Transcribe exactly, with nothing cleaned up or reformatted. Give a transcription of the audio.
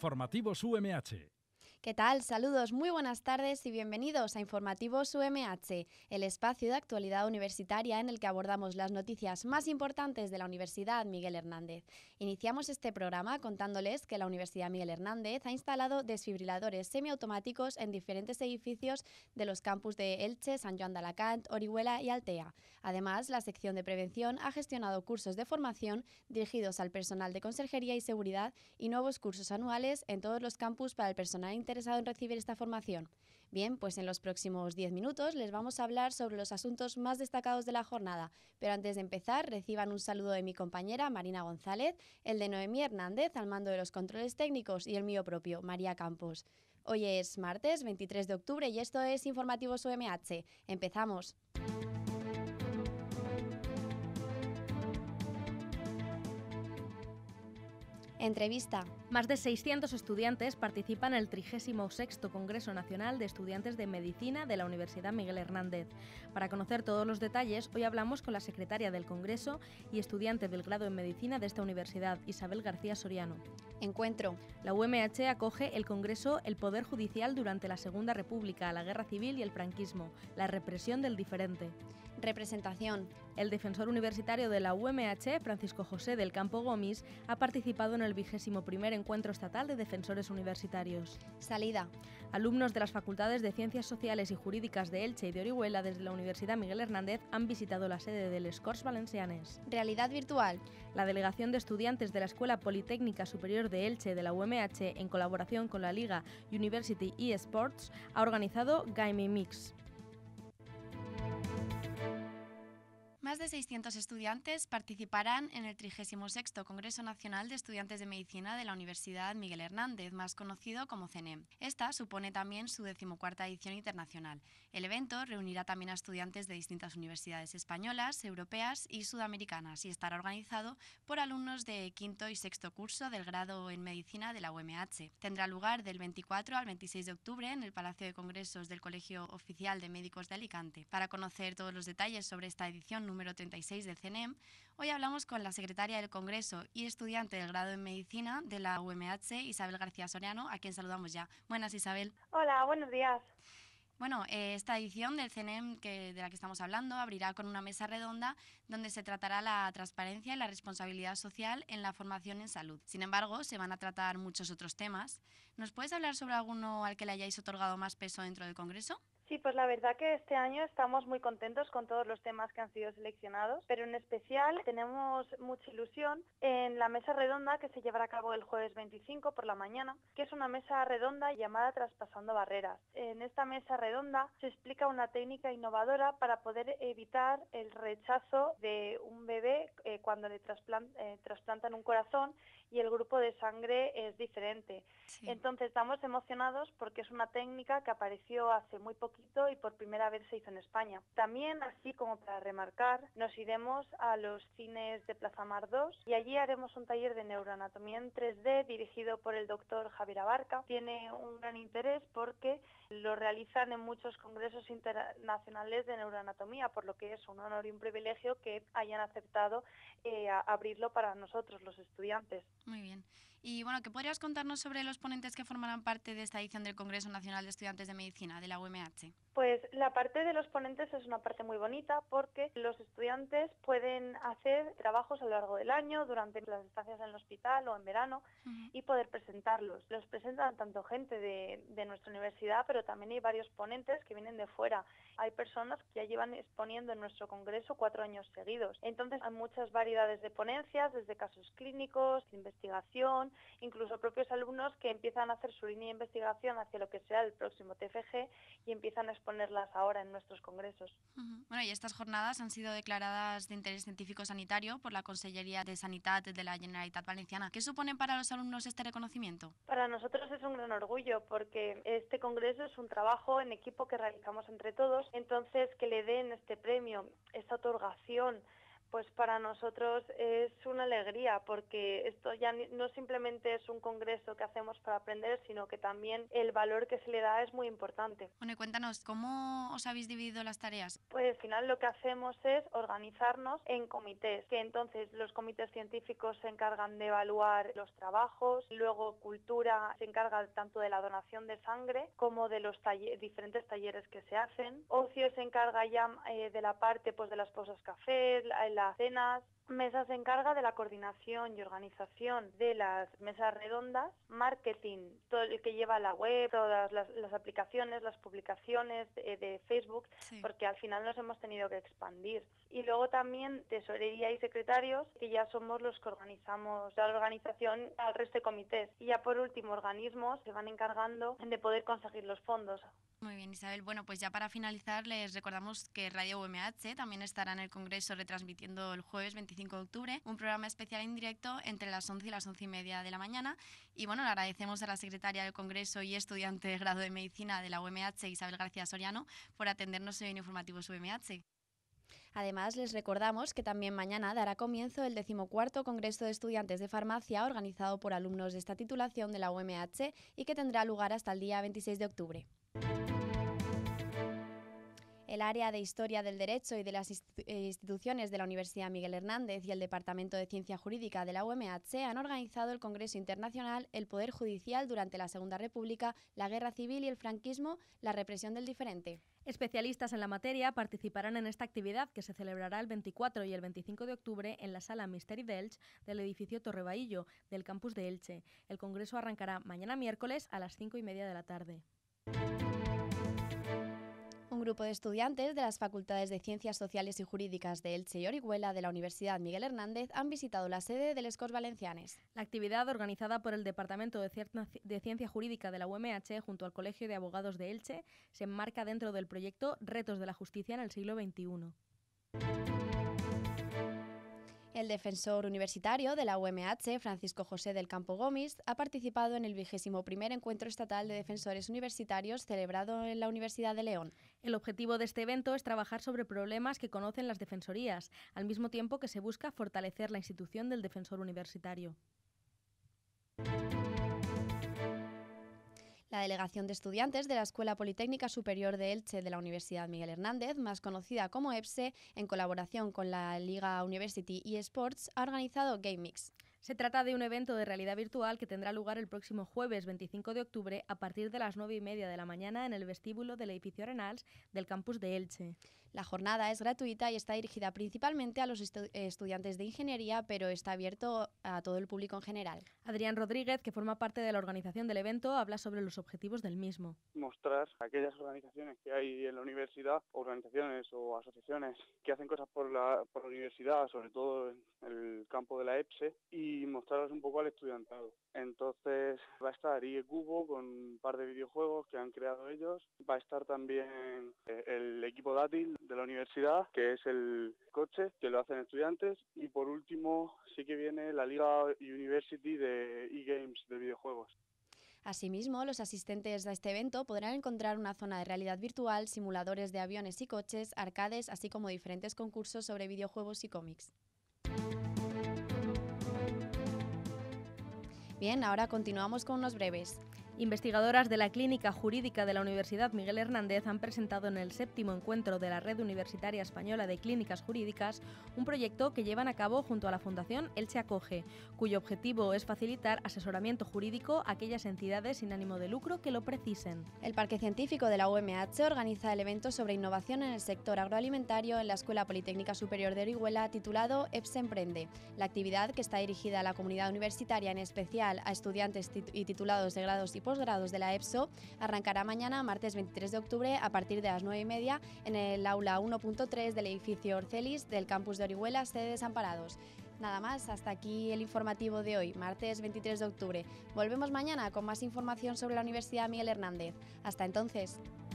Informativos U M H. ¿Qué tal? Saludos, muy buenas tardes y bienvenidos a Informativos U M H, el espacio de actualidad universitaria en el que abordamos las noticias más importantes de la Universidad Miguel Hernández. Iniciamos este programa contándoles que la Universidad Miguel Hernández ha instalado desfibriladores semiautomáticos en diferentes edificios de los campus de Elche, San Joan de Alacant, Orihuela y Altea. Además, la sección de prevención ha gestionado cursos de formación dirigidos al personal de conserjería y seguridad y nuevos cursos anuales en todos los campus para el personal interesado en recibir esta formación. Bien, pues en los próximos diez minutos les vamos a hablar sobre los asuntos más destacados de la jornada, pero antes de empezar reciban un saludo de mi compañera Marina González, el de Noemí Hernández al mando de los controles técnicos y el mío propio, María Campos. Hoy es martes veintitrés de octubre y esto es Informativos U M H. ¡Empezamos! Entrevista. Más de seiscientos estudiantes participan en el trigésimo sexto Congreso Nacional de Estudiantes de Medicina de la Universidad Miguel Hernández. Para conocer todos los detalles, hoy hablamos con la secretaria del Congreso y estudiante del grado en Medicina de esta universidad, Isabel García Soriano. Encuentro. La U M H acoge el Congreso El Poder Judicial durante la Segunda República, la Guerra Civil y el Franquismo, la represión del diferente. Representación. El defensor universitario de la U M H, Francisco José del Campo Gomis, ha participado en el vigésimo primer Encuentro Estatal de Defensores Universitarios. Salida. Alumnos de las Facultades de Ciencias Sociales y Jurídicas de Elche y de Orihuela desde la Universidad Miguel Hernández han visitado la sede de les Corts Valencianes. Realidad virtual. La delegación de estudiantes de la Escuela Politécnica Superior de Elche de la U M H, en colaboración con la Liga University eSports, ha organizado Gaming Mix. Más de seiscientos estudiantes participarán en el trigésimo sexto Congreso Nacional de Estudiantes de Medicina de la Universidad Miguel Hernández, más conocido como CENEM. Esta supone también su decimocuarta edición internacional. El evento reunirá también a estudiantes de distintas universidades españolas, europeas y sudamericanas y estará organizado por alumnos de quinto y sexto curso del grado en Medicina de la U M H. Tendrá lugar del veinticuatro al veintiséis de octubre en el Palacio de Congresos del Colegio Oficial de Médicos de Alicante. Para conocer todos los detalles sobre esta edición número treinta y seis del CENEM, hoy hablamos con la secretaria del Congreso y estudiante del grado en Medicina de la U M H, Isabel García Soriano, a quien saludamos ya. Buenas, Isabel. Hola, buenos días. Bueno, eh, esta edición del CENEM que, de la que estamos hablando abrirá con una mesa redonda donde se tratará la transparencia y la responsabilidad social en la formación en salud. Sin embargo, se van a tratar muchos otros temas. ¿Nos puedes hablar sobre alguno al que le hayáis otorgado más peso dentro del Congreso? Sí, pues la verdad que este año estamos muy contentos con todos los temas que han sido seleccionados, pero en especial tenemos mucha ilusión en la mesa redonda que se llevará a cabo el jueves veinticinco por la mañana, que es una mesa redonda llamada Traspasando Barreras. En esta mesa redonda se explica una técnica innovadora para poder evitar el rechazo de un bebé eh, cuando le trasplant- eh, trasplantan un corazón y el grupo de sangre es diferente. Sí. Entonces estamos emocionados porque es una técnica que apareció hace muy poquito y por primera vez se hizo en España. También, así como para remarcar, nos iremos a los cines de Plaza Mar dos y allí haremos un taller de neuroanatomía en tres D dirigido por el doctor Javier Abarca. Tiene un gran interés porque lo realizan en muchos congresos internacionales de neuroanatomía, por lo que es un honor y un privilegio que hayan aceptado eh, a abrirlo para nosotros, los estudiantes. Muy bien. Y bueno, ¿qué podrías contarnos sobre los ponentes que formarán parte de esta edición del Congreso Nacional de Estudiantes de Medicina de la U M H? Pues la parte de los ponentes es una parte muy bonita porque los estudiantes pueden hacer trabajos a lo largo del año, durante las estancias en el hospital o en verano, uh-huh. y poder presentarlos. Los presentan tanto gente de, de nuestra universidad, pero también hay varios ponentes que vienen de fuera. Hay personas que ya llevan exponiendo en nuestro congreso cuatro años seguidos. Entonces hay muchas variedades de ponencias, desde casos clínicos, de investigación, incluso propios alumnos que empiezan a hacer su línea de investigación hacia lo que será el próximo T F G y empiezan a exponerlas ahora en nuestros congresos. Uh-huh. Bueno, y estas jornadas han sido declaradas de interés científico sanitario por la Consellería de Sanitat de la Generalitat Valenciana. ¿Qué suponen para los alumnos este reconocimiento? Para nosotros es un gran orgullo porque este congreso es un trabajo en equipo que realizamos entre todos, entonces que le den este premio, esta otorgación Pues para nosotros es una alegría, porque esto ya no simplemente es un congreso que hacemos para aprender, sino que también el valor que se le da es muy importante. Bueno, y cuéntanos, ¿cómo os habéis dividido las tareas? Pues al final lo que hacemos es organizarnos en comités, que entonces los comités científicos se encargan de evaluar los trabajos, luego cultura se encarga tanto de la donación de sangre como de los taller, diferentes talleres que se hacen, ocio se encarga ya eh, de la parte pues de las pausas café, la, las cenas. Mesa se encarga de la coordinación y organización de las mesas redondas, marketing, todo el que lleva la web, todas las, las aplicaciones, las publicaciones de, de Facebook, sí. Porque al final nos hemos tenido que expandir. Y luego también tesorería y secretarios, que ya somos los que organizamos la organización al resto de comités. Y ya por último, organismos se van encargando de poder conseguir los fondos. Muy bien, Isabel. Bueno, pues ya para finalizar les recordamos que Radio U M H también estará en el Congreso retransmitiendo el jueves veinticinco de octubre un programa especial en directo entre las once y las once y media de la mañana. Y bueno, le agradecemos a la secretaria del Congreso y estudiante de grado de Medicina de la U M H, Isabel García Soriano, por atendernos hoy en Informativos U M H. Además, les recordamos que también mañana dará comienzo el decimocuarto Congreso de Estudiantes de Farmacia organizado por alumnos de esta titulación de la U M H y que tendrá lugar hasta el día veintiséis de octubre. El área de Historia del Derecho y de las instituciones de la Universidad Miguel Hernández y el Departamento de Ciencia Jurídica de la U M H han organizado el Congreso Internacional El Poder Judicial durante la Segunda República, la Guerra Civil y el franquismo, la represión del diferente. Especialistas en la materia participarán en esta actividad que se celebrará el veinticuatro y el veinticinco de octubre en la Sala Misteri d'Elx del edificio Torre Bahillo del campus de Elche. El congreso arrancará mañana miércoles a las cinco y media de la tarde. Un grupo de estudiantes de las Facultades de Ciencias Sociales y Jurídicas de Elche y Orihuela de la Universidad Miguel Hernández han visitado la sede de les Corts Valencianes. La actividad, organizada por el Departamento de Ciencia Jurídica de la U M H junto al Colegio de Abogados de Elche, se enmarca dentro del proyecto Retos de la Justicia en el siglo veintiuno. El defensor universitario de la U M H, Francisco José del Campo Gómez, ha participado en el vigésimo primer Encuentro Estatal de Defensores Universitarios celebrado en la Universidad de León. El objetivo de este evento es trabajar sobre problemas que conocen las defensorías, al mismo tiempo que se busca fortalecer la institución del defensor universitario. La delegación de estudiantes de la Escuela Politécnica Superior de Elche de la Universidad Miguel Hernández, más conocida como EPSE, en colaboración con la Liga University eSports, ha organizado Game Mix. Se trata de un evento de realidad virtual que tendrá lugar el próximo jueves veinticinco de octubre a partir de las nueve y media de la mañana en el vestíbulo del edificio Arenals del campus de Elche. La jornada es gratuita y está dirigida principalmente a los estu- estudiantes de ingeniería, pero está abierto a todo el público en general. Adrián Rodríguez, que forma parte de la organización del evento, habla sobre los objetivos del mismo. Mostrar a aquellas organizaciones que hay en la universidad, organizaciones o asociaciones que hacen cosas por la, por la universidad, sobre todo en el campo de la EPSE, y mostrarlas un poco al estudiantado. Entonces va a estar I E Cubo con un par de videojuegos que han creado ellos. Va a estar también el equipo dátil de la universidad, que es el coche, que lo hacen estudiantes. Y por último sí que viene la Liga University de eGames de videojuegos. Asimismo, los asistentes a este evento podrán encontrar una zona de realidad virtual, simuladores de aviones y coches, arcades, así como diferentes concursos sobre videojuegos y cómics. Bien, ahora continuamos con unos breves. Investigadoras de la Clínica Jurídica de la Universidad Miguel Hernández han presentado en el séptimo encuentro de la Red Universitaria Española de Clínicas Jurídicas un proyecto que llevan a cabo junto a la Fundación Elche Acoge, cuyo objetivo es facilitar asesoramiento jurídico a aquellas entidades sin ánimo de lucro que lo precisen. El Parque Científico de la U M H organiza el evento sobre innovación en el sector agroalimentario en la Escuela Politécnica Superior de Orihuela titulado EPSE Emprende. La actividad, que está dirigida a la comunidad universitaria, en especial a estudiantes tit- y titulados de grados y posgrados de la EPSO, arrancará mañana, martes veintitrés de octubre, a partir de las nueve y media en el aula uno punto tres del edificio Orcelis del campus de Orihuela, sede de Desamparados. Nada más, hasta aquí el informativo de hoy, martes veintitrés de octubre. Volvemos mañana con más información sobre la Universidad Miguel Hernández. Hasta entonces.